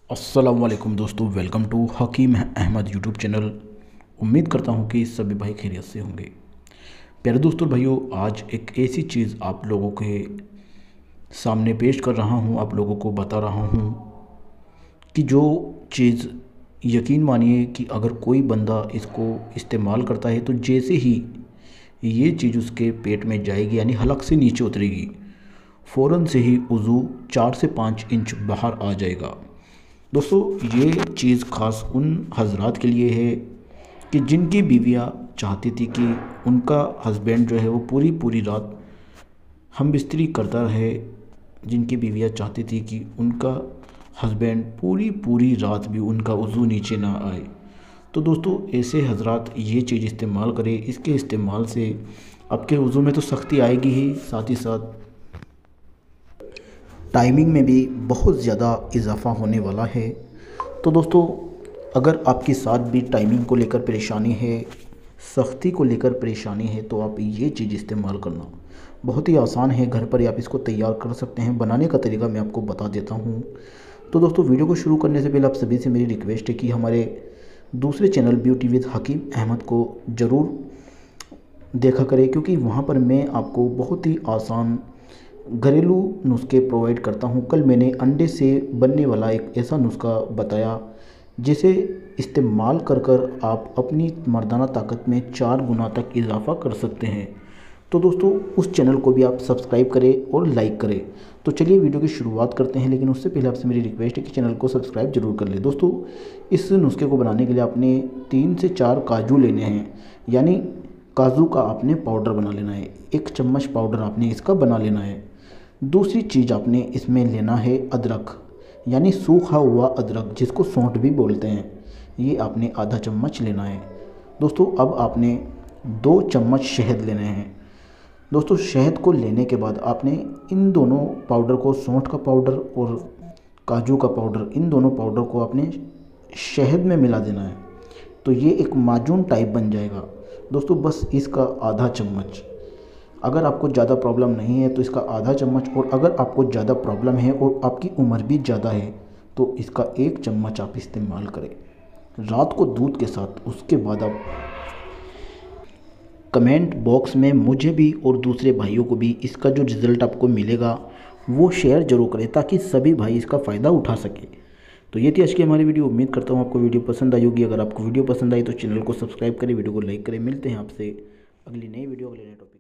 अस्सलाम वालेकुम दोस्तों, welcome to Hakim Ahmad YouTube channel. उम्मीद करता हूँ कि सभी भाई खैरियत से होंगे। प्यारे दोस्तों भाइयों, आज एक ऐसी चीज़ आप लोगों के सामने पेश कर रहा हूँ, आप लोगों को बता रहा हूँ कि जो चीज़ यकीन मानिए कि अगर कोई बंदा इसको इस्तेमाल करता है तो जैसे ही ये चीज़ उसके पेट में जाएगी यानी हलक से नीचे उतरेगी, फ़ौरन से ही वज़ू 4 से 5 इंच बाहर आ जाएगा। दोस्तों ये चीज़ ख़ास उन हजरात के लिए है कि जिनकी बीवियाँ चाहती थी कि उनका हस्बैंड जो है वो पूरी पूरी रात हम बिस्तरी करता रहे, जिनकी बीवियाँ चाहती थी कि उनका हस्बैंड पूरी पूरी रात भी उनका वज़ू नीचे ना आए। तो दोस्तों ऐसे हजरात ये चीज़ इस्तेमाल करें। इसके इस्तेमाल से आपके वज़ू में तो सख्ती आएगी ही, साथ ही साथ टाइमिंग में भी बहुत ज़्यादा इजाफ़ा होने वाला है। तो दोस्तों अगर आपके साथ भी टाइमिंग को लेकर परेशानी है, सख्ती को लेकर परेशानी है, तो आप ये चीज़ इस्तेमाल करना बहुत ही आसान है। घर पर ही आप इसको तैयार कर सकते हैं। बनाने का तरीका मैं आपको बता देता हूँ। तो दोस्तों वीडियो को शुरू करने से पहले आप सभी से मेरी रिक्वेस्ट है कि हमारे दूसरे channel beauty with Hakim Ahmad को ज़रूर देखा करें, क्योंकि वहाँ पर मैं आपको बहुत ही आसान घरेलू नुस्खे प्रोवाइड करता हूँ। कल मैंने अंडे से बनने वाला एक ऐसा नुस्खा बताया जिसे इस्तेमाल कर कर आप अपनी मर्दाना ताकत में 4 गुना तक इजाफ़ा कर सकते हैं। तो दोस्तों उस चैनल को भी आप सब्सक्राइब करें और लाइक करें। तो चलिए वीडियो की शुरुआत करते हैं, लेकिन उससे पहले आपसे मेरी रिक्वेस्ट है कि चैनल को सब्सक्राइब जरूर कर लें। दोस्तों इस नुस्खे को बनाने के लिए आपने 3 से 4 काजू लेने हैं, यानी काजू का आपने पाउडर बना लेना है। 1 चम्मच पाउडर आपने इसका बना लेना है। दूसरी चीज़ आपने इसमें लेना है अदरक, यानी सूखा हुआ अदरक जिसको सौंठ भी बोलते हैं। ये आपने आधा चम्मच लेना है। दोस्तों अब आपने 2 चम्मच शहद लेने हैं। दोस्तों शहद को लेने के बाद आपने इन दोनों पाउडर को, सौंठ का पाउडर और काजू का पाउडर, इन दोनों पाउडर को आपने शहद में मिला देना है। तो ये एक माजून टाइप बन जाएगा। दोस्तों बस इसका आधा चम्मच, अगर आपको ज़्यादा प्रॉब्लम नहीं है तो इसका आधा चम्मच, और अगर आपको ज़्यादा प्रॉब्लम है और आपकी उम्र भी ज़्यादा है तो इसका 1 चम्मच आप इस्तेमाल करें रात को दूध के साथ। उसके बाद आप कमेंट बॉक्स में मुझे भी और दूसरे भाइयों को भी इसका जो रिज़ल्ट आपको मिलेगा वो शेयर ज़रूर करें, ताकि सभी भाई इसका फ़ायदा उठा सके। तो ये थी आज की हमारी वीडियो। उम्मीद करता हूँ आपको वीडियो पसंद आई होगी। अगर आपको वीडियो पसंद आई तो चैनल को सब्सक्राइब करें, वीडियो को लाइक करें। मिलते हैं आपसे अगली नई वीडियो, अगले नए टॉपिक।